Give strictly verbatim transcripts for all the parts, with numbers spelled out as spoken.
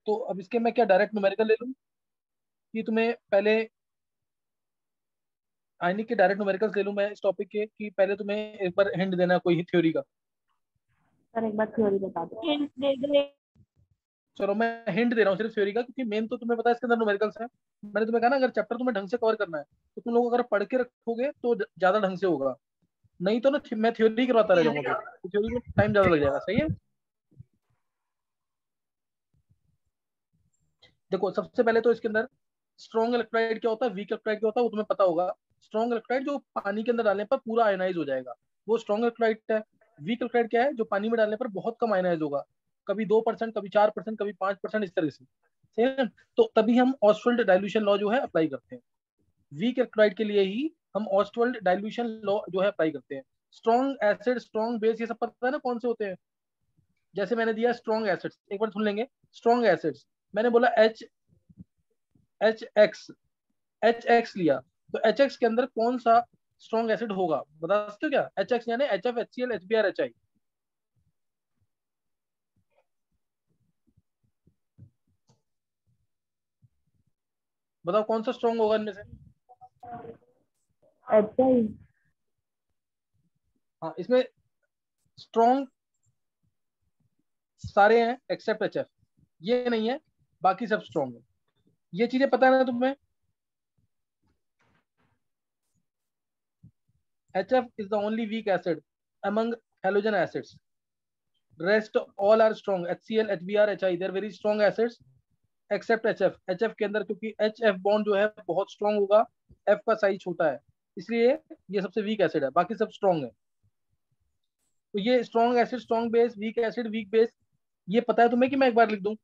तो अब इसके मैं क्या डायरेक्ट न्यूमेरिकल ले लूँ कि तुम्हें पहले आयनिक के डायरेक्ट न्यूमेरिकल्स ले लूँ मैं इस टॉपिक के, कि पहले तुम्हें एक बार हिंट देना है कोई थ्योरी का? सर एक बार थ्योरी बता दो। हिंट दे दो। चलो मैं हिंट दे रहा हूँ सिर्फ थ्योरी का, क्योंकि मेन तो तुम्हें पता है इसके अंदर न्यूमेरिकल्स है। मैंने तुम्हें कहा ना, अगर चैप्टर तुम्हें ढंग से कवर करना है तो तुम लोग अगर पढ़ के रखोगे तो ज- ज्यादा ढंग से होगा। नहीं तो ना थि- मैं थ्योरी करवाता रह जाऊंगा, फिर थ्योरी में टाइम ज्यादा लग जाएगा। सही है? देखो सबसे पहले तो इसके अंदर स्ट्रॉन्ग इलेक्ट्रोलाइट क्या होता है, वीक इलेक्ट्रोलाइट क्या होता है, वो तुम्हें पता होगा। स्ट्रॉन्ग इलेक्ट्रोलाइट जो पानी के अंदर डालने पर पूरा आयनाइज हो जाएगा, वो स्ट्रॉन्ग इलेक्ट्रोलाइट है। वीक इलेक्ट्रोलाइट क्या है, जो पानी में डालने पर बहुत कम आयनाइज होगा, कभी दो परसेंट, कभी चार परसेंट, कभी पांच परसेंट, इस तरह से। सही है? तो तभी हम ऑस्टवर्ल्ड डाइल्यूशन लॉ जो है अप्लाई करते हैं। वीक इलेक्ट्रोलाइट के लिए ही हम ऑस्टवर्ल्ड डाइल्यूशन लॉ जो है अप्लाई करते हैं। स्ट्रॉन्ग एसिड, स्ट्रॉन्ग बेस, ये सब पता है ना कौन से होते हैं? जैसे मैंने दिया स्ट्रॉन्ग एसिड्स, एक बार सुन लेंगे। स्ट्रॉन्ग एसिड्स मैंने बोला H H X, H X लिया, तो एच एक्स के अंदर कौन सा स्ट्रॉन्ग एसिड होगा बता सकते हो क्या? एच एक्स यानी H F, H C L, H B R, H I. बताओ कौन सा स्ट्रॉन्ग होगा इनमें से? अच्छा ही। हाँ, इसमें स्ट्रॉन्ग सारे हैं एक्सेप्ट एच एफ, ये नहीं है, बाकी सब स्ट्रॉन्ग है। ये चीजें पता है ना तुम्हें? H F is the only weak acid among halogen acids. Rest all are strong. H C L, H B R, H I, they are very strong acids except H F. H F के अंदर क्योंकि H F bond जो है बहुत strong होगा, F का size छोटा है, इसलिए ये सबसे वीक एसिड है, बाकी सब स्ट्रांग है। तो ये strong acid, strong base, weak acid, weak base, ये पता है तुम्हें कि मैं एक बार लिख दूं?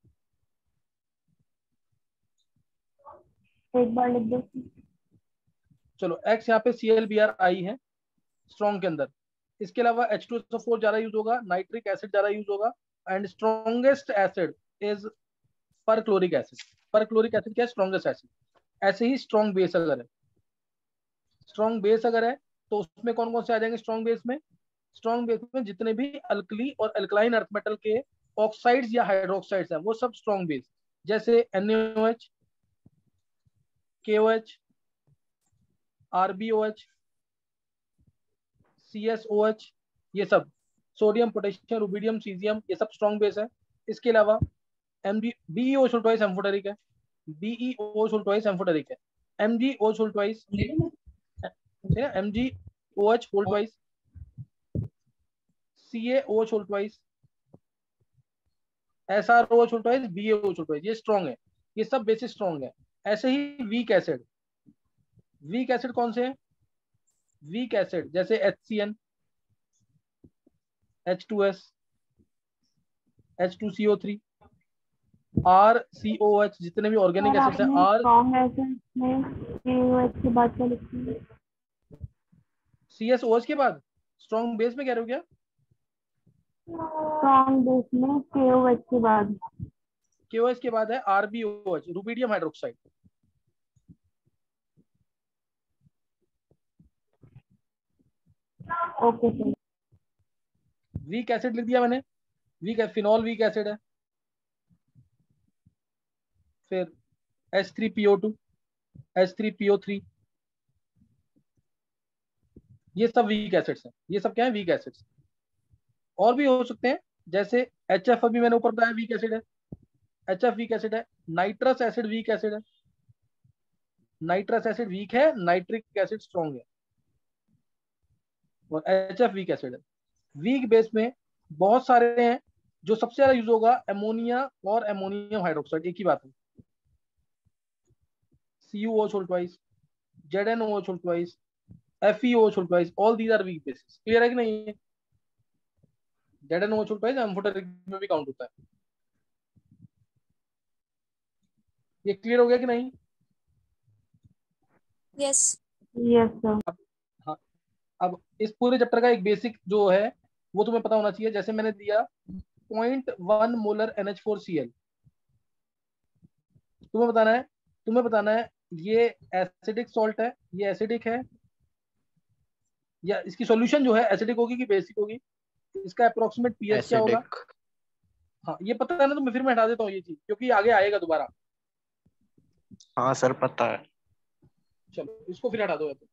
एक बार लिख दो। चलो एक्स यहाँ पे C L B R I है स्ट्रॉन्ग के अंदर। इसके अलावा H two S O four ज्यादा यूज होगा, नाइट्रिक एसिड ज्यादा यूज होगा, and strongest acid is perchloric acid. Perchloric acid क्या है? Strongest acid. ऐसे ही स्ट्रॉन्ग बेस अगर है, स्ट्रॉन्ग बेस अगर है तो उसमें कौन कौन से आ जाएंगे स्ट्रॉन्ग बेस में? स्ट्रॉन्ग बेस में जितने भी अल्कली और अल्कलाइन अर्थ मेटल के ऑक्साइड्स या हाइड्रोक्साइड्स हैं वो सब स्ट्रॉन्ग बेस। जैसे N A O H, K O H, R B O H, C S O H, ये सब, सोडियम, पोटेशियम, रुबिडियम, सीजियम, ये सब स्ट्रॉन्ग बेस है। इसके अलावा M B B E O twice amphoteric है, B E O twice amphoteric है, M G O twice, M G O H whole twice, C A O twice, S R O twice, B A O twice, ये strong है। ये सब bases strong है। ऐसे ही weak acid, weak acid कौन से हैं? वीक एसिड जैसे H C N, H two S, H two C O three, R C O H, जितने भी ऑर्गेनिक सर एसिड्स हैं, आपने आर स्ट्रॉन्ग एसिड में के ओ एच के बाद क्या लिखी है? सी एस ओ एच के बाद स्ट्रॉन्ग बेस में कह रहे हो क्या? स्ट्रॉन्ग बेस में के ओ एच के बाद। के ओ एच के बाद है R B O H, rubidium hydroxide. Okay sir. Weak acid लिख दिया मैंने, वीक है फिनॉल, वीक एसिड है। फिर H three P O two, H three P O three, ये सब वीक एसिड्स हैं। ये सब क्या है? Weak acids. और भी हो सकते हैं, जैसे एच एफ, अभी मैंने ऊपर बताया वीक एसिड है, एच एफ वीक एसिड है। नाइट्रस एसिड वीक एसिड है, नाइट्रस एसिड वीक है, नाइट्रिक एसिड स्ट्रॉन्ग है। और एच एफ वीक एसिड है। वीक बेस में बहुत सारे हैं, जो सबसे ज्यादा यूज होगा एमोनिया और एमोनियम हाइड्रोक्साइड, एक ही बात है। C U O twice, Z N O twice, F E O twice, all these are weak bases. Clear है कि नहीं? Z N O twice amphoteric में भी काउंट होता है। ये क्लियर हो गया कि नहीं? यस। Yes sir. अब हाँ, अब इस पूरे चैप्टर का एक बेसिक जो है वो तुम्हें पता होना चाहिए। जैसे मैंने दिया point one molar N H four C L, तुम्हें बताना है, तुम्हें बताना है ये एसिडिक सॉल्ट है, ये एसिडिक है, या इसकी सॉल्यूशन जो है एसिडिक होगी कि बेसिक होगी, इसका अप्रोक्सीमेट पीएच क्या होगा? एसिडिक। हाँ ये पता है ना, तो मैं फिर मैं हटा देता हूँ ये चीज, क्योंकि आगे आएगा दोबारा। हाँ सर पता है। चलो इसको फिर हटा दो या तो।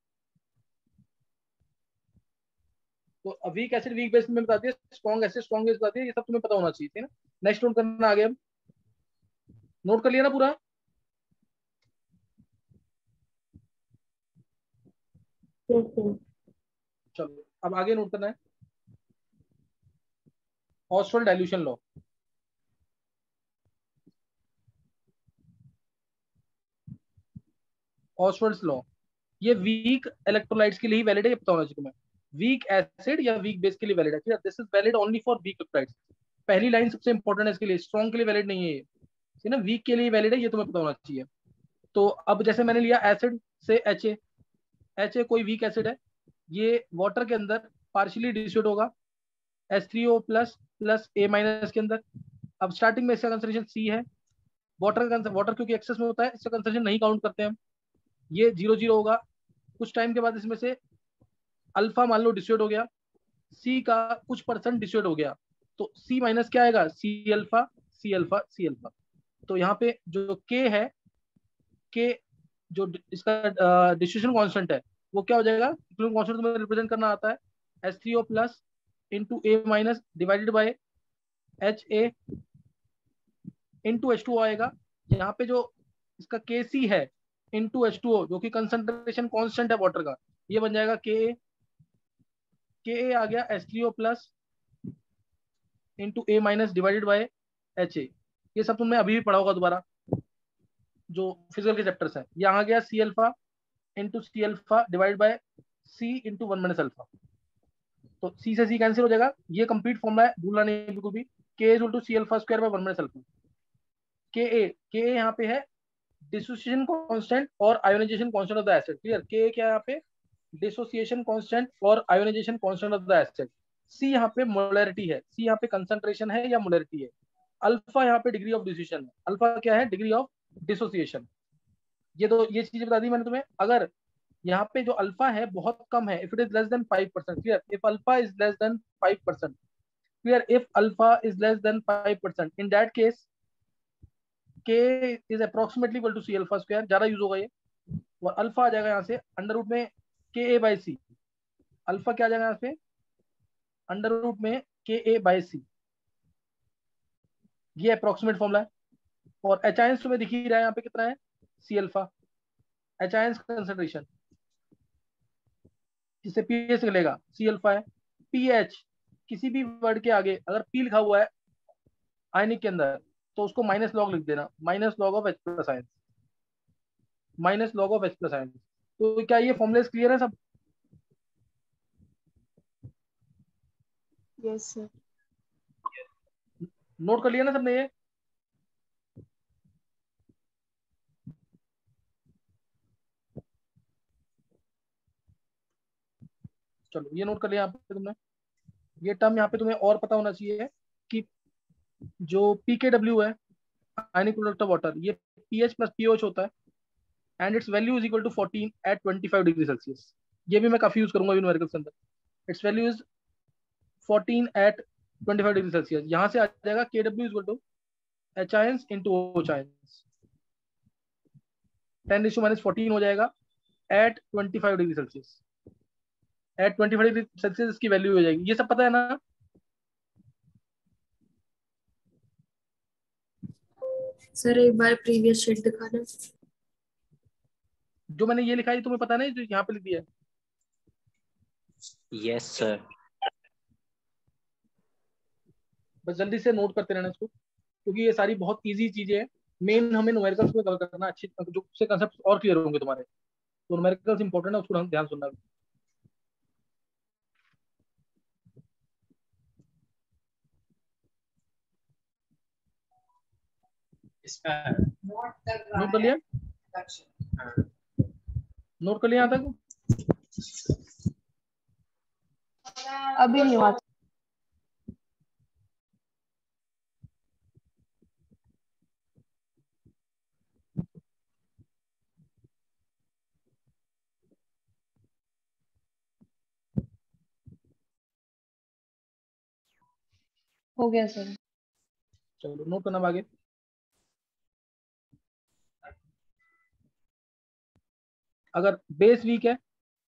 तो वीक एसिड वीक बेस में बता दिया, स्ट्रॉन्ग एसिड स्ट्रॉन्ग बेस बता दिया, ये सब तुम्हें पता होना चाहिए ना। नेक्स्ट नोट करना आगे, अब नोट कर लिया ना पूरा। Yes sir. चलो अब आगे नोट करना है, Ostwald dilution law. Ostwald's law, ये वीक इलेक्ट्रोलाइट्स के लिए ही वैलिड है, ये पता होना चाहिए तुम्हें। वीक एसिड या वीक बेस के लिए वैलिड है, this is valid only for weak electrolytes. पहली लाइन सबसे इंपॉर्टेंट है इसके लिए, स्ट्रॉन्ग के लिए वैलिड नहीं है ये, ठीक है ना, वीक के लिए वैलिड है, ये तुम्हें पता होना चाहिए। तो अब जैसे मैंने लिया एसिड से एच ए, एच ए कोई वीक एसिड है, ये वाटर के अंदर पार्शियली डिसोल्यूट होगा H three O plus plus A minus के अंदर। अब स्टार्टिंग में इसका कंसंट्रेशन सी है, वाटर का वाटर क्योंकि एक्सेस में होता है, इसका कंसंट्रेशन नहीं काउंट करते हम, ये जीरो जीरो होगा। कुछ टाइम के बाद इसमें से अल्फा मान लो डिसोल्यूट हो गया, सी का कुछ परसेंट डिसोल्यूट हो गया, तो सी माइनस क्या आएगा, C alpha C alpha C alpha. तो यहाँ पे जो के है, के जो इसका डिस्ट्रीब्यूशन कांस्टेंट है, वो क्या हो जाएगा, कांस्टेंट तुम्हें रिप्रेजेंट करना आता है, H three O plus into A minus divided by H A into H two आएगा। यहाँ पे जो इसका के सी है इंटू एच टू ओ, जो कि कंसंट्रेशन कांस्टेंट है वाटर का, ये बन जाएगा के ए, के ए आ गया H three O plus into A minus divided by H A. ये सब तुमने अभी भी पढ़ा होगा दोबारा, जो फिजिकल के चैप्टर्स है। यहाँ गया C alpha into C alpha divide by C into one minus alpha, तो सी से सी कैंसिल हो जाएगा। ये कंप्लीट फॉर्मूला है, भूलना नहीं बिल्कुल भी। K is to C alpha square by one minus alpha. K A, K A यहाँ पे है डिसोसिएशन कांस्टेंट और ionization constant of the acid, clear. K A क्या है यहाँ पे, डिसोसिएशन कांस्टेंट और ionization constant of the acid. C यहाँ पे मोलैरिटी है, सी यहाँ पे कंसंट्रेशन है या मोलैरिटी है। अल्फा यहाँ पे डिग्री ऑफ डिसोसिएशन है, अल्फा क्या है, डिग्री ऑफ डिसोसिएशन। ये तो ये चीजें बता दी मैंने तुम्हें। अगर यहाँ पे जो अल्फा है बहुत कम है, if it is less than five percent, clear, if alpha is less than five percent, clear, if alpha is less than five percent, in that case K is approximately equal to C alpha square, ज्यादा use होगा ये। और alpha आ जाएगा यहाँ से under root में के ए बाई सी, अल्फा क्या आ जाएगा यहाँ पे, अंडर रूट में के ए बाई सी, ये अप्रोक्सीमेट फॉर्मूला है। और एच आयंस तुम्हें दिख ही रहा है यहाँ पे कितना है, C alpha. H ions concentration जिससे पीएच निकलेगा, सी अल्फा है। पीएच किसी भी वर्ड के आगे अगर पी लिखा हुआ है आयनिक के अंदर, तो उसको माइनस लॉग लिख देना, minus log of H plus ions, minus log of H plus ions. तो क्या ये फॉर्मुलेस क्लियर है सब? Yes sir. नोट कर लिया ना सबने ये? चलो ये नोट कर लिया यहाँ पे तुमने। ये टर्म यहाँ पे तुम्हें और पता होना चाहिए कि जो पी के डब्ल्यू है, आयनिक प्रोडक्ट ऑफ वाटर, ये पीएच प्लस पीओएच होता है, and its value is equal to fourteen at twenty five degree Celsius. ये भी मैं काफी यूज करूंगा न्यूमेरिकल्स के अंदर। Its value is fourteen at twenty five degree Celsius. यहाँ से आ जाएगा K W is equal to H ions into OH ions, ten इशू माइनस फोर्टीन हो जाएगा at twenty five degree Celsius. Eight twenty five degree Celsius इसकी value हो जाएगी, ये सब पता है ना? सर एक बार प्रीवियस शीट दिखाना। जो मैंने ये लिखा है तुम्हें पता नहीं, जो यहाँ पे लिख दिया है? Yes sir. बस जल्दी से नोट करते रहना इसको, क्योंकि ये सारी बहुत इजी चीजें हैं। मेन हमें न्यूमेरिकल्स में कवर करना अच्छी, जो उससे कंसेप्ट और क्लियर होंगे तुम्हारे। तो न्यूमेरिकल्स इंपॉर्टेंट है, उसको हम ध्यान सुनना। नोट कर लिया, नोट कर लिया यहाँ तक? अभी नहीं हुआ। हो गया सर। चलो नोट करना आगे। अगर बेस वीक है,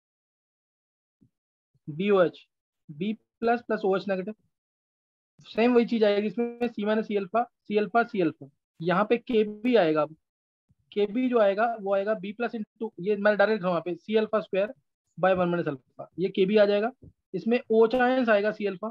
B O H, B plus plus O H negative, same वही चीज आएगी इसमें, C minus C alpha, C alpha C alpha. यहाँ पे के बी आएगा। अब के बी जो आएगा वो आएगा बी प्लस इंटू, ये मैंने डायरेक्ट वहाँ पे C alpha square by one minus alpha, ये के बी आ जाएगा। इसमें ओ चांस आएगा C alpha,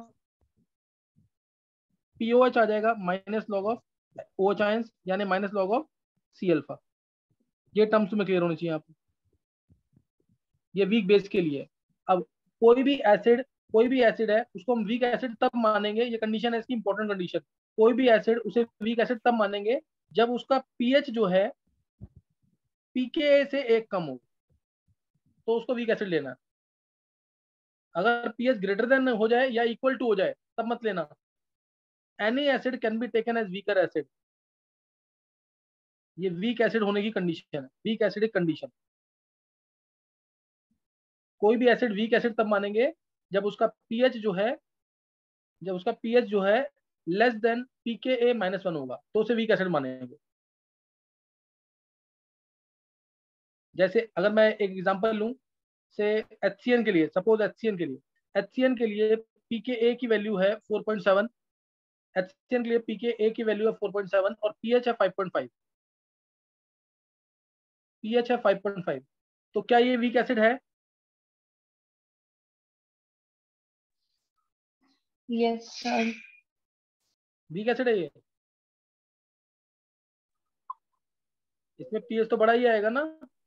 P O H आ जाएगा minus log of O H ions यानी minus log of C alpha. ये टर्म्स में क्लियर होनी चाहिए आपको, ये वीक बेस के लिए। अब कोई भी एसिड, कोई भी एसिड है उसको हम वीक एसिड तब मानेंगे, ये कंडीशन है इसकी इंपॉर्टेंट कंडीशन, कोई भी एसिड उसे वीक एसिड तब मानेंगे जब उसका पीएच जो है पीके से एक कम हो, तो उसको वीक एसिड लेना है। अगर पीएच ग्रेटर देन हो जाए या इक्वल टू हो जाए तब मत लेना। Any acid can be taken as weaker acid, ये वीक एसिड होने की कंडीशन है, वीक एसिड एक कंडीशन। कोई भी एसिड वीक एसिड तब मानेंगे जब उसका पीएच जो है, जब उसका पीएच जो है less than pK A minus one होगा, तो उसे वीक एसिड मानेंगे। जैसे अगर मैं एक एग्जांपल लूं, से एचसीएन के लिए, सपोज एचसीएन के लिए, एचसीएन के लिए पीके ए की वैल्यू है फोर पॉइंट सेवन, एचसीएन के लिए पीके ए की वैल्यू है फोर पॉइंट सेवन और पीएच है फाइव पॉइंट फाइव, पीएच है फाइव पॉइंट फाइव, तो क्या ये वीक एसिड है? Yes sir. वीक एसिड है ये, इसमें पीएच तो बड़ा ही आएगा ना।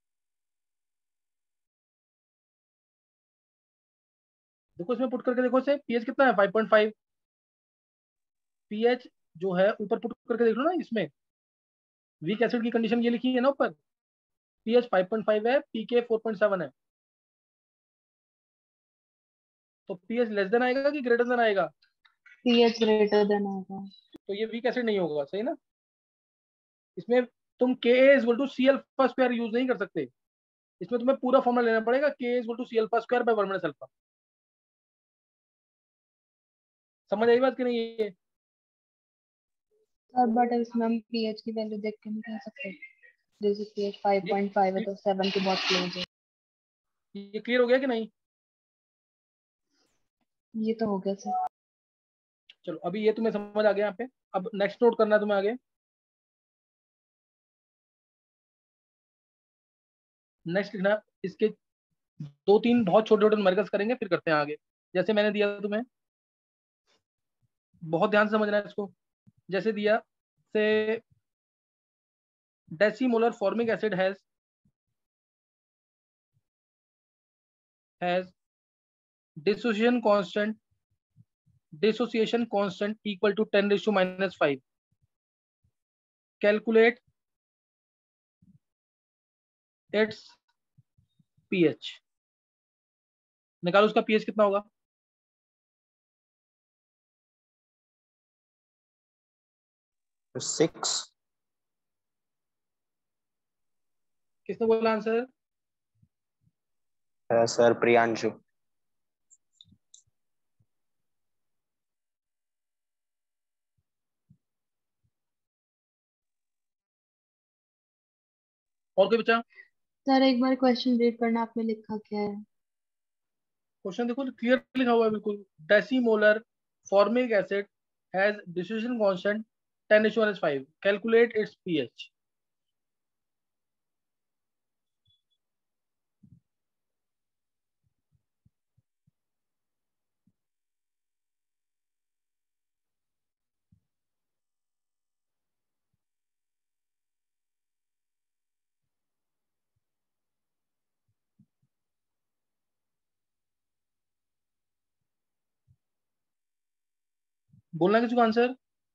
देखो इसमें पुट करके देखो, से पीएच कितना है फाइव पॉइंट फाइव, पीएच जो है ऊपर पुट करके देख लो ना, इसमें वीक एसिड की कंडीशन ये लिखी है ना ऊपर, पीएच फाइव पॉइंट फाइव है, पीके फोर पॉइंट सेवन है, तो पीएच लेस देन आएगा कि ग्रेटर देन आएगा? पीएच ग्रेटर देन आएगा। तो ये वीक एसिड नहीं होगा, सही ना। इसमें तुम K is equal to C alpha square use नहीं कर सकते, इसमें तुम्हें पूरा फॉर्मूला लेना पड़ेगा, K is equal to C alpha square by one minus alpha. समझ आई बात कि नहीं ये? सर बट इसमें हम पीएच की वैल्यू देख के नहीं कह सकते, जैसे पीएच फाइव पॉइंट फाइव है तो सेवन की बहुत क्लोज है। ये क्लियर हो गया कि नहीं? ये तो हो गया सर। चलो अभी ये तुम्हें समझ आ गया यहाँ पे। अब नेक्स्ट नोट करना है तुम्हें आगे, नेक्स्ट लिखना है, इसके दो तीन बहुत छोटे छोटे न्यूमेरिकल्स करेंगे फिर करते हैं आगे। जैसे मैंने दिया तुम्हें, बहुत ध्यान से समझना है इसको। जैसे दिया से decimolar formic acid has has dissociation constant, dissociation constant equal to ten raise to minus five, calculate its pH. निकालो उसका पीएच कितना होगा। सिक्स। किसने बोला आंसर? सर प्रियांशु। और कोई बचा? सर एक बार क्वेश्चन रीड करना, आपने लिखा क्या है? क्वेश्चन देखो क्लियर लिखा हुआ है बिल्कुल, decimolar formic acid has dissociation constant ten raise to minus five, calculate its pH. बोलना किसी को आंसर?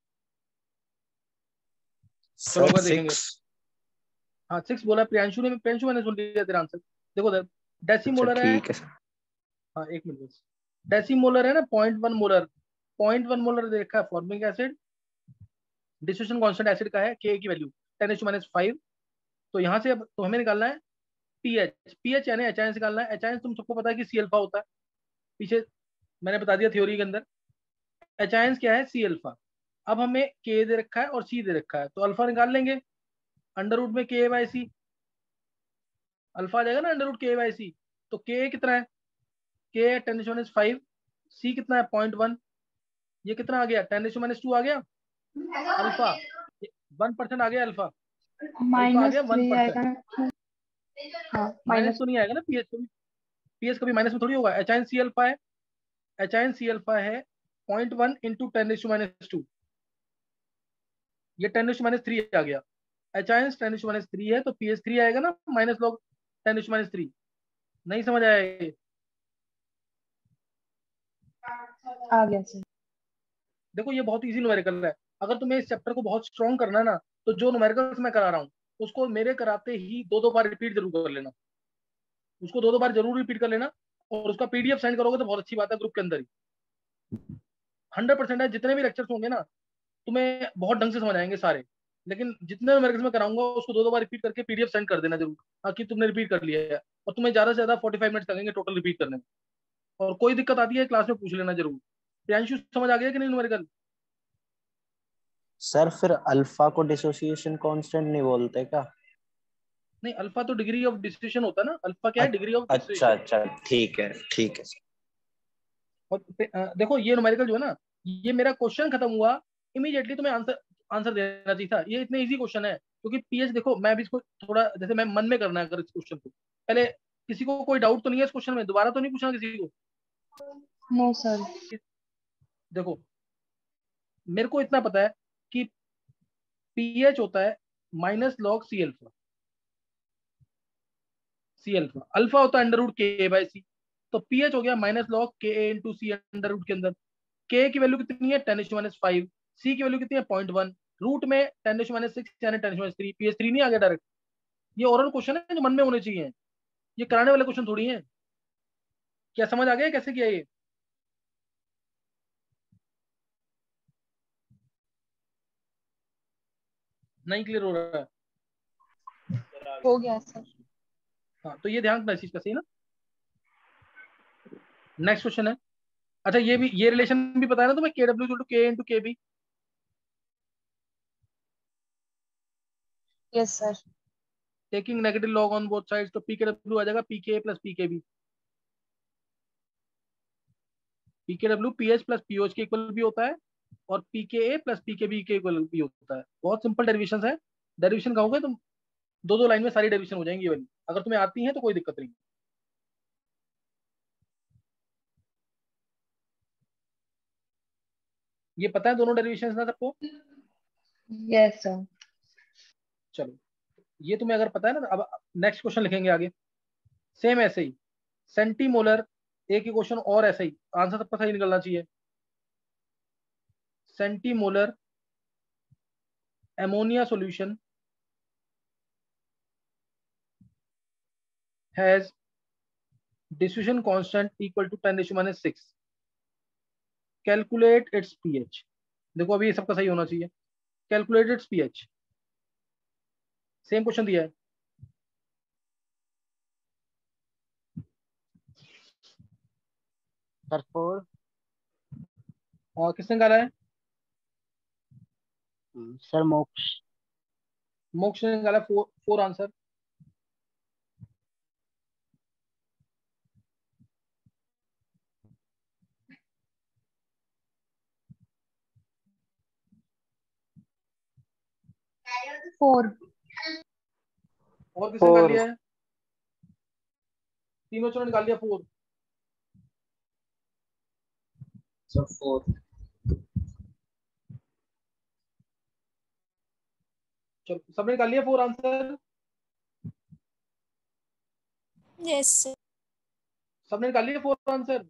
चलो सर अगर देखेंगे। सिक्स। हाँ सिक्स बोला प्रियांशु ने, प्रियांशु मैंने सुन लिया तेरा आंसर। देखो सर, अच्छा डेसीमोलर है, ठीक है सर। हाँ एक मिनट बस, डेसीमोलर है ना, point one molar, point one molar देखा है formic acid, dissociation constant acid का है के की value ten to minus five. तो यहाँ से अब तो हमें निकालना है पीएच, पीएच यानी एच आयन निकालना है। एच आयन तुम सबको पता है कि सी अल्फा होता है, पीछे मैंने बता दिया थ्योरी के अंदर। एच आयन क्या है? C alpha. अब हमें के दे रखा है और सी दे रखा है, तो अल्फा निकाल लेंगे, अंडर रूट में के बाई सी, अल्फा आ जाएगा ना under root K by C. तो के कितना है, के है टेन माइनस फाइव, सी कितना है पॉइंट वन, ये कितना आ गया टेन माइनस टू आ गया, अल्फा वन परसेंट आ गया, अल्फा अल्फा आ माइनस गया वन थ्री परसेंट आएगा ना? हाँ माइनस माइनस। तो नहीं आएगा ना, पीएच कभी, पीएच कभी माइनस में थोड़ी होगा। एच आई सी अल्फा है, एच आई सी अल्फा है point one into ten minus two, ये टेन माइनस थ्री आ गया, H I ten minus three है, तो पीएच थ्री आएगा ना minus log ten minus three. नहीं समझ आया ये? आ गया सर। देखो ये बहुत इजी न्यूमेरिकल है, अगर तुम्हें इस चैप्टर को बहुत स्ट्रॉन्ग करना है ना, तो जो न्यूमेरिकल्स मैं करा रहा हूँ उसको मेरे कराते ही दो दो बार रिपीट जरूर कर लेना, उसको दो दो बार जरूर रिपीट कर लेना, और उसका पीडीएफ सेंड करोगे तो बहुत अच्छी बात है, ग्रुप के अंदर ही हंड्रेड परसेंट है, जितने भी लेक्चर्स होंगे ना तुम्हें बहुत ढंग से समझ आएंगे सारे। लेकिन जितने न्यूमेरिकल्स मैं कराऊंगा उसको दो दो बार रिपीट करके पीडीएफ सेंड कर देना जरूर, हाँ कि तुमने रिपीट कर लिया है, और तुम्हें ज्यादा से ज्यादा फोर्टी फाइव मिनट्स लगेंगे टोटल रिपीट करने में। और कोई दिक्कत आती है क्लास में पूछ लेना जरूर। प्रियांशु समझ आ गया कि नहीं न्यूमेरिकल? सर फिर अल्फा को डिसोसिएशन कांस्टेंट नहीं बोलते क्या? नहीं, अल्फा तो डिग्री ऑफ डिस्ट्रीब्यूशन होता है ना, अल्फा क्या है, अ- डिग्री ऑफ अच्छा डिस्ट्रीब्यूशन। अच्छा, ठीक है ठीक है सर। और अ, देखो ये न्यूमेरिकल जो है ना, ये मेरा क्वेश्चन खत्म हुआ इमीडिएटली तुम्हें आंसर आंसर देना चाहिए था, ये इतने इजी क्वेश्चन है, क्योंकि पीएच देखो मैं भी इसको थोड़ा जैसे मैं मन में करना है, अगर इस क्वेश्चन को पहले किसी को कोई डाउट तो नहीं है इस क्वेश्चन में, दोबारा तो नहीं पूछना किसी को? No sir. देखो मेरे को इतना पता है कि पीएच होता है minus log C alpha, C alpha alpha होता है under root K by C, तो पीएच हो गया minus log K A into C under root K अंदर। के की वैल्यू कितनी है टेन माइनस फाइव, सी की वैल्यू कितनी है पॉइंट वन, रूट में टेन माइनस सिक्स यानी ten minus three, pH three नहीं आ गया डायरेक्ट। ये ओरल क्वेश्चन है जो मन में होने चाहिए, ये कराने वाले क्वेश्चन थोड़ी है। क्या समझ आ गया कैसे किया ये? नहीं क्लियर हो रहा है? हो गया सर। हाँ तो ये ध्यान रखना इस चीज का, सही ना? नेक्स्ट क्वेश्चन है, अच्छा ये भी, ये रिलेशन भी पता है ना तुम्हें, K W to K into K B, yes sir. Taking negative log on both sides, तो पी के डब्ल्यू आ जाएगा P K plus P K B. P K W P H plus P OH के equal भी होता है, और P K A plus P K B के equal भी होता है। बहुत सिंपल डेरिवेशन है, डेरिवेशन कहोगे तुम दो दो लाइन में सारी डेरिवेशन हो जाएंगी ये वाली, अगर तुम्हें आती है तो कोई दिक्कत नहीं। ये पता है दोनों डेरिवेशन ना सबको? Yes sir. चलो ये तुम्हें अगर पता है ना, अब नेक्स्ट क्वेश्चन लिखेंगे आगे, सेम ऐसे ही सेंटीमोलर, एक ही क्वेश्चन और ऐसे ही, आंसर सबका सही निकलना चाहिए। Centimolar ammonia solution has diffusion constant equal to ten raised to minus six, calculate its pH। देखो अभी ये सबका सही होना चाहिए, calculate its pH, same question दिया है। Sir four. और किसने निकाला है? सर मोक्ष। मोक्ष ने निकाला फोर, फोर आंसर। फोर। और किसने निकाल फोर। लिया है? तीनों ने निकाल लिया फोर। Sir four. चलो सबने निकाल लिया फोर आंसर, यस सर। सबने निकाल लिया फोर आंसर।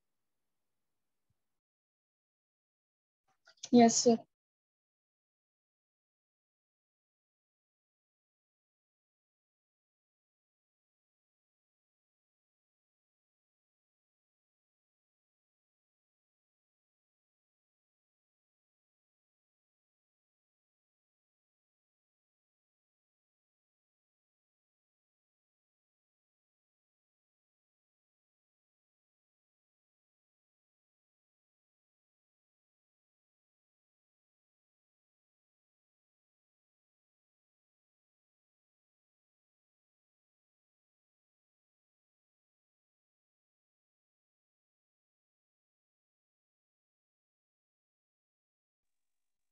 Yes sir.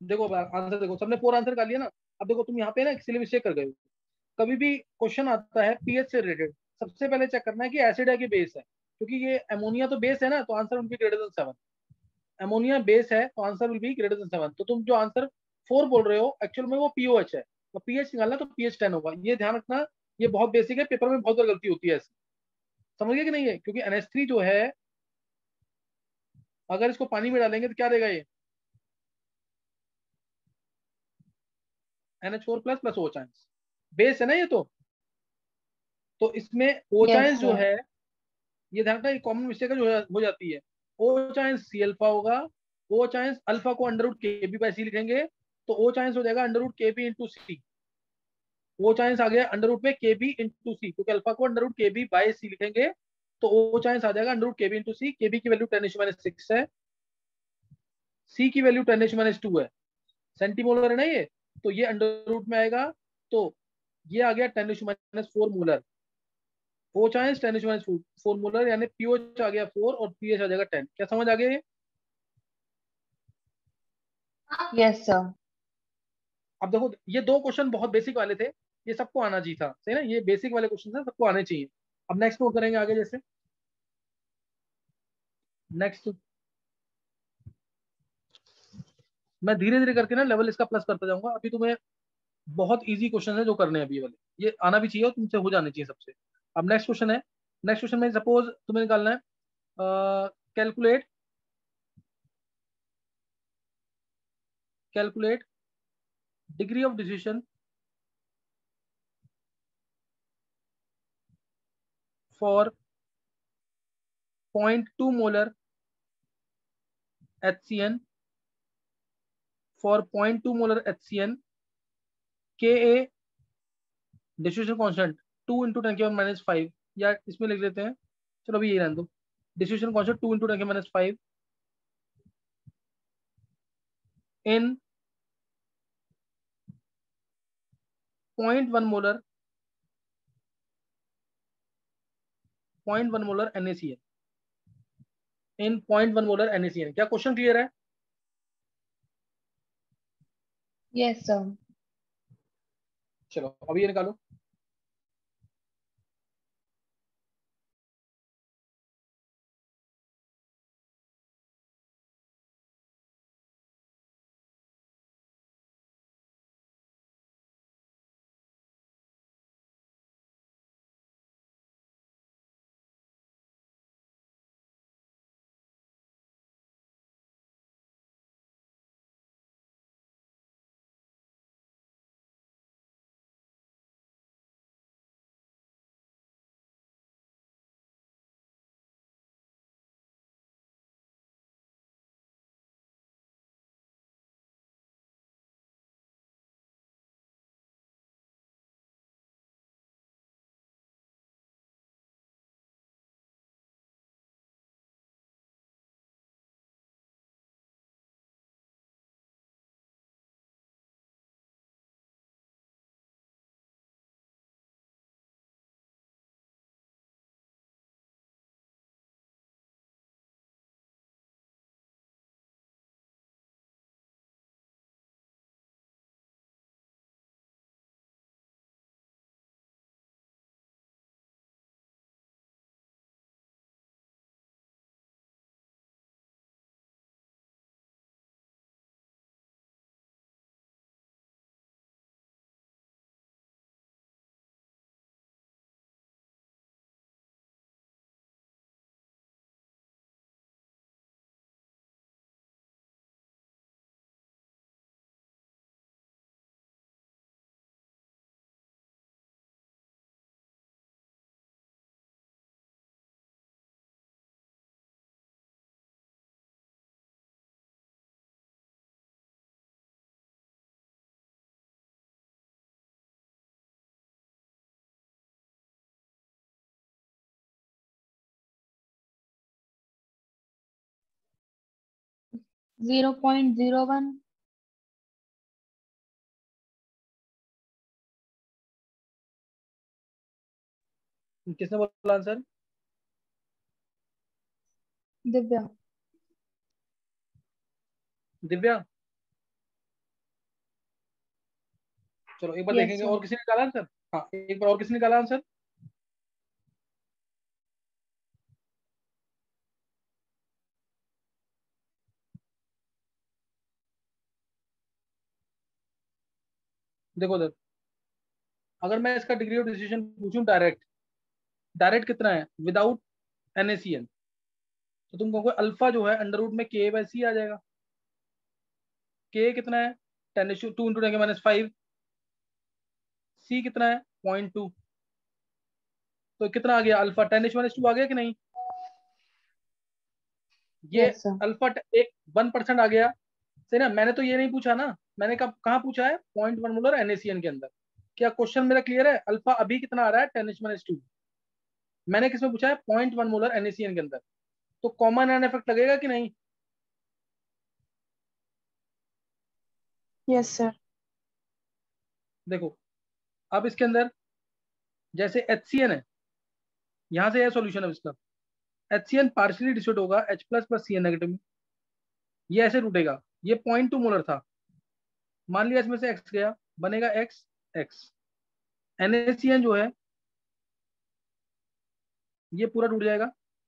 देखो आंसर देखो, सबने फोर आंसर कर लिया ना। अब देखो तुम यहाँ पे ना एक्चुअली मिस्टेक कर गए हो। कभी भी क्वेश्चन आता है पीएच से रिलेटेड, सबसे पहले चेक करना है कि एसिड है कि बेस है, क्योंकि ये अमोनिया तो बेस है ना, तो आंसर उनकी greater than seven. Ammonia base है तो answer will be greater than seven. तो तुम जो आंसर फोर बोल रहे हो एक्चुअल में वो पीओएच है, तो पीएच निकालना तो पीएच टेन होगा, ये ध्यान रखना। ये बहुत बेसिक है, पेपर में बहुत बार गलती होती है ऐसी, समझ गए कि नहीं है? क्योंकि एन एच थ्री जो है अगर इसको पानी में डालेंगे तो क्या देगा ये, N H four plus plus O H ions, base है ना ये तो। तो इसमें ओ यस चांस जो सर। है, ये ध्यान रखना, ये कॉमन मिस्टेक है जो हो हो जाती है। ओ चांस सी अल्फा होगा, ओ चांस अल्फा को under root K B by C लिखेंगे, तो ओ चांस हो जाएगा under root K B into C. O H ions आ गया अंडर रूट में के बी इंटू सी, क्योंकि अल्फा को under root K B by C लिखेंगे, तो ओ चांस आ जाएगा under root K B into C. K B की वैल्यू टेन माइनस सिक्स है, सी की वैल्यू टेन माइनस टू है, सेंटीमोलर है ना ये, तो ये अंडर रूट में आएगा। तो ये आ गया ten minus four molar, O H ions ten minus four molar, यानी पीओच आ गया फोर और पीएच आ जाएगा टेन। क्या समझ आ गया ये? Yes sir. अब देखो ये दो क्वेश्चन बहुत बेसिक वाले थे, ये सबको आना चाहिए था, सही ना, ये बेसिक वाले क्वेश्चन है, सबको आने चाहिए। अब नेक्स्ट नोट करेंगे आगे, जैसे नेक्स्ट मैं धीरे धीरे करके ना लेवल इसका प्लस करता जाऊंगा। अभी तुम्हें बहुत इजी क्वेश्चन है जो करने हैं अभी वाले, ये आना भी चाहिए और तुमसे हो जाने चाहिए सबसे। अब नेक्स्ट क्वेश्चन है, नेक्स्ट क्वेश्चन में सपोज तुम्हें निकालना है calculate calculate degree of dissociation four point two molar H C N, four point two molar H C N, के a distribution constant two into ten के माइनस फाइव, या इसमें लिख लेते हैं, चलो अभी यही रहने दो, distribution constant two into ten के minus five in point one molar point one molar N A C N, in point one molar N A C N. क्या क्वेश्चन क्लियर है? Yes sir. चलो अभी ये निकालो। Zero point zero one. किसने बोला answer? Divya. Divya, चलो एक बार Yes, देखेंगे sir. और किसी ने निकाला आंसर। हाँ एक बार और किसी ने निकाला आंसर। देखो सर, अगर मैं इसका डिग्री ऑफ डिसीजन पूछूं डायरेक्ट, डायरेक्ट कितना है विदाउट एनएसीएन, तो तुम कहोगे अल्फा जो है अंडर रूट में के बाई सी आ जाएगा। के कितना है टेन टू इंटू टेन के माइनस फाइव, सी कितना है पॉइंट टू, तो कितना आ गया अल्फा टेन माइनस टू आ गया कि नहीं। ये Yes, sir. अल्फा एक वन परसेंट आ गया सही ना। मैंने तो ये नहीं पूछा ना, मैंने कब कहाँ पूछा है पॉइंट वन मोलर एनएसीएन के अंदर। क्या क्वेश्चन मेरा क्लियर है। अल्फा अभी कितना आ रहा है टेन माइनस टू, मैंने किसमें पूछा है पॉइंट वन मोलर एनएसीएन के अंदर, तो कॉमन एन इफेक्ट लगेगा कि नहीं। Yes, sir. देखो अब इसके अंदर जैसे एच सी एन है, यहां से यह सॉल्यूशन है इसका। H C N partially distribute होगा H plus plus C N negative में, ये ऐसे टूटेगा। ये पॉइंट टू मोलर था, मान लिया इसमें से एक्स गया, बनेगा एक्स एक्स। एनएसीएन जो है ये पूरा टूट जाएगा,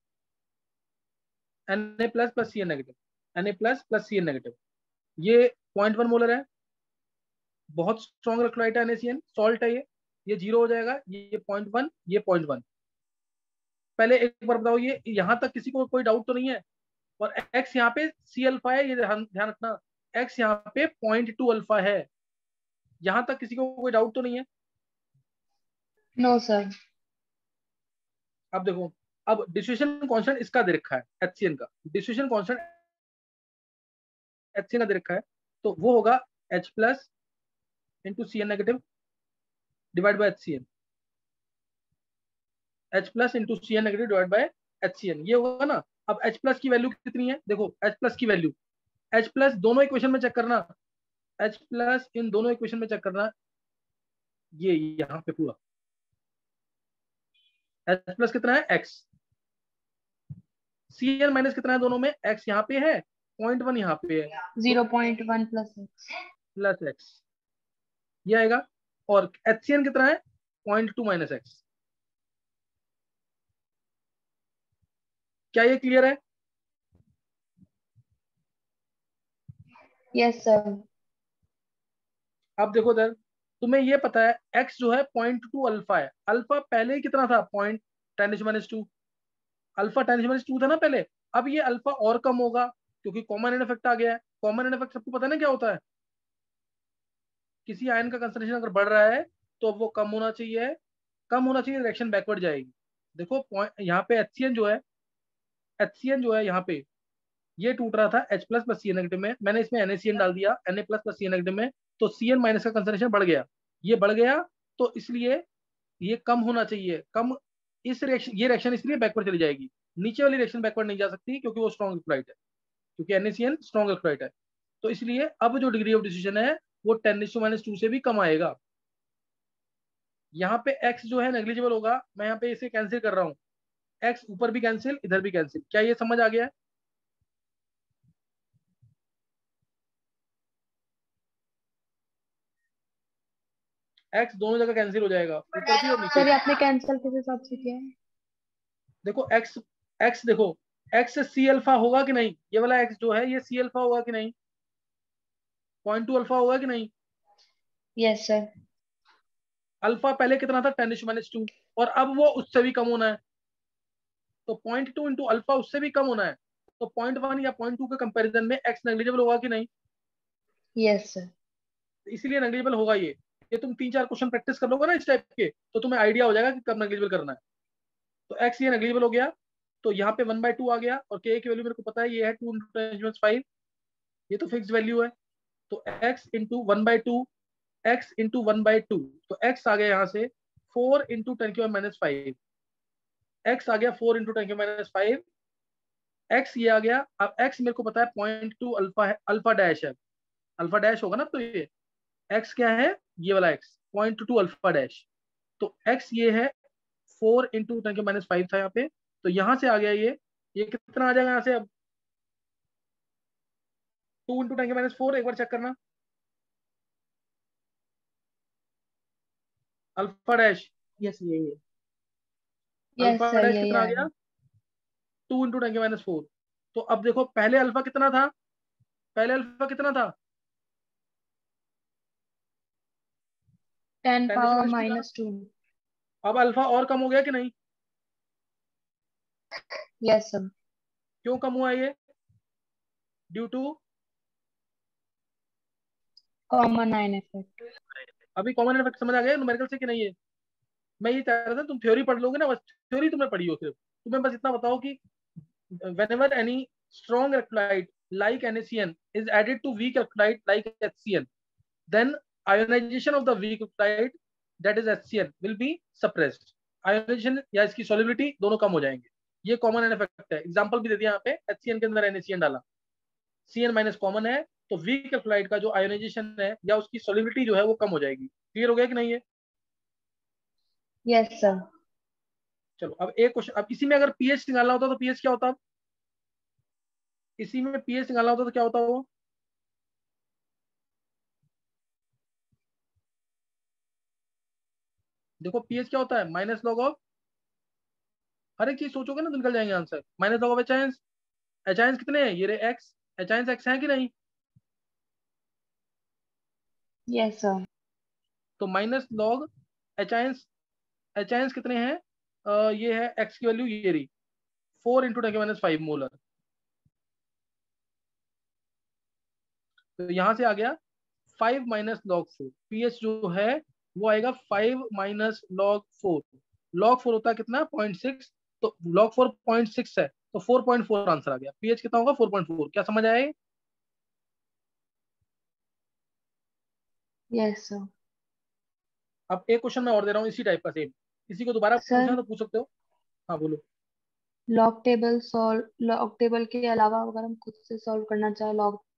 Na plus plus C N negative, Na plus plus C N negative. ये पॉइंट वन मोलर है, बहुत स्ट्रॉन्ग इलेक्ट्रोलाइट है NaCN, सॉल्ट है ये ये जीरो हो जाएगा, ये पॉइंट वन ये पॉइंट वन। पहले एक बार बताओ ये यहां तक किसी को कोई डाउट तो नहीं है। और x यहाँ पे सी अल्फा है, ये ध्यान ध्यान रखना, x यहाँ पे पॉइंट टू अल्फा है। यहां तक किसी को कोई डाउट तो नहीं है। No, sir. अब देखो, अब डिस्ट्रीब्यूशन कांस्टेंट इसका दे रखा है एचसीएन का, डिस्ट्रीब्यूशन कांस्टेंट एचसीएन का दे रखा है, तो वो होगा H plus into C N negative divide by H C N, H plus into C N negative divide by H C N, ये होगा ना। अब H प्लस की वैल्यू कितनी है, देखो H प्लस की वैल्यू, H प्लस दोनों इक्वेशन में चेक करना, H प्लस इन दोनों इक्वेशन में चेक करना, ये यहाँ पे पूरा H प्लस कितना है x, सी एन माइनस कितना है दोनों में, x यहाँ पे है, पॉइंट वन यहाँ पे है, zero point one plus x. Plus x ये आएगा। और एच सी एन कितना है पॉइंट टू माइनस एक्स। क्या ये क्लियर है। Yes, sir. अब देखो दर, तुम्हें ये पता है x जो है पॉइंट टू अल्फा है, अल्फा पहले ही कितना था point ten minus two, alpha ten minus two था ना पहले। अब ये अल्फा और कम होगा क्योंकि कॉमन एन इफेक्ट आ गया है। कॉमन एन इफेक्ट सबको पता है ना क्या होता है, किसी आयन का कंसंट्रेशन अगर बढ़ रहा है तो वो कम होना चाहिए, कम होना चाहिए, रिएक्शन बैकवर्ड जाएगी। देखो पॉइंट यहाँ पे एचसीएन जो है, एचसीएन जो है यहाँ पे ये टूट रहा था H plus plus C N negative में, मैंने इसमें NaCN डाल दिया Na plus plus C N negative में, तो सी एन माइनस का कंसंट्रेशन बढ़ गया, ये बढ़ गया, तो इसलिए ये कम होना चाहिए, कम। इस रिएक्शन ये रिएक्शन इसलिए बैकवर्ड चली जाएगी, नीचे वाली रिएक्शन बैकवर्ड नहीं जा सकती क्योंकि वो स्ट्रॉन्ग इलेक्ट्रोलाइट है, क्योंकि NaCN स्ट्रॉन्ग इलेक्ट्रोलाइट है। तो इसलिए अब जो डिग्री ऑफ डिसीजन है वो टेन टू माइनस टू से भी कम आएगा। यहाँ पे x जो है नेग्लिजिबल होगा, मैं यहाँ पे इसे कैंसिल कर रहा हूँ, x ऊपर भी कैंसिल इधर भी कैंसिल। क्या ये समझ आ गया है। x दोनों जगह कैंसिल हो जाएगा, ऊपर भी और नीचे सर भी। ये आपने कैंसिल किस हिसाब से किया है? देखो x x देखो x सी अल्फा होगा कि नहीं, ये वाला x जो है ये सी अल्फा होगा कि नहीं, पॉइंट टू अल्फा होगा कि नहीं। Yes, sir. अल्फा पहले कितना था टेन माइनस टू, और अब वो उससे भी कम होना है, तो पॉइंट टू इंटू अल्फा उससे भी कम होना है, तो पॉइंट वन या पॉइंट टू के कंपेरिजन में x नेग्लिजिबल होगा कि नहीं। Yes, sir. इसीलिए नेग्लिजिबल होगा ये ये तुम तीन चार क्वेश्चन प्रैक्टिस कर लोगे ना इस टाइप के, तो तुम्हें आइडिया हो जाएगा कि कब नेग्लिजिबल करना है। तो x ये नेग्लिजिबल हो गया, तो यहाँ पे वन बाई टू आ गया, और k की वैल्यू मेरे को पता है ये है टू इंटू टेन फाइव, ये तो फिक्स वैल्यू है, तो x into one by two, x into one by two, तो x आ गया यहाँ से फोर इंटू टेन की माइनस फाइव, एक्स आ गया फोर इंटू टेन की माइनस फाइव, एक्स ये आ गया। अब x मेरे को पता है पॉइंट टू अल्फा है, अल्फा डैश है, अल्फा डैश होगा ना, तो ये x क्या है, ये वाला x point two alpha dash, तो x ये है फोर इंटू टेन की माइनस फाइव था यहाँ पे, तो यहाँ से आ गया ये ये कितना आ जाएगा यहाँ से, अब टू इंटू टेन की माइनस फोर, एक बार चेक करना, अल्फा डैश, यस यही है। यस अल्फा सर डैश यही कितना आ आ रहा गया? है। टू इंटू टेन के माइनस फोर। तो अब देखो पहले अल्फा कितना था, पहले अल्फा कितना था? टेन टेन के पावर माइनस टू था। Minus two. अब अल्फा और कम हो गया कि नहीं? Yes sir. क्यों कम हुआ ये? Due to common ion effect. अभी कॉमन इफेक्ट समझ आ गया न्यूमेरिकल से कि नहीं है? मैं ये चाह रहा था तुम थ्योरी पढ़ लोगे ना, बस थ्योरी तुमने पढ़ी हो, सिर्फ तुम्हें बस इतना बताओ कि whenever any strong electrolyte like NaCN is added to weak electrolyte like HCl, then ionization of the weak electrolyte, that is HCl, will be suppressed. Ionization या इसकी solubility दोनों कम हो जाएंगे। ये कॉमन इफेक्ट है। एग्जांपल भी दे दिया यहाँ पे, HCl के अंदर NaCN डाला, Cn माइनस कॉमन है, तो वीक इलेक्ट्रोलाइट का जो आयोनाइजेशन है या उसकी सॉल्युबिलिटी जो है वो कम हो जाएगी। क्लियर हो गया कि नहीं है? Yes sir. चलो अब एक क्वेश्चन, अब इसी में अगर पीएच निकालना होता तो पीएच क्या होता? इसी में पीएच निकालना होता तो क्या होता वो? देखो पीएच क्या होता है, माइनस लॉग ऑफ, हर एक चीज सोचोगे ना तो निकल जाएंगे answer. Minus log of H ions, H ions कितने हैं ये रे एक्स, एचाइंस एक्स है कि नहीं? Yes sir. तो माइनस लॉग एचाइंस, एचाइंस कितने हैं? अ, ये है एक्स की वैल्यू ये रही, फोर इंटू टेन के माइनस फाइव मोलर। तो यहां से आ गया five minus log four, pH जो है वो आएगा five minus log four. Log four होता है कितना? Point six. तो लॉग फोर पॉइंट सिक्स है, तो फोर पॉइंट फोर आंसर आ गया। पीएच कितना होगा? Four point four. क्या समझ आए? Yes sir. अब एक क्वेश्चन मैं और दे रहा हूँ इसी टाइप का सेम, इसी को दोबारा पूछना सर है तो पूछ सकते हो। हाँ बोलो। Log table solve, log table के अलावा अगर हम खुद से सॉल्व करना चाहे लॉग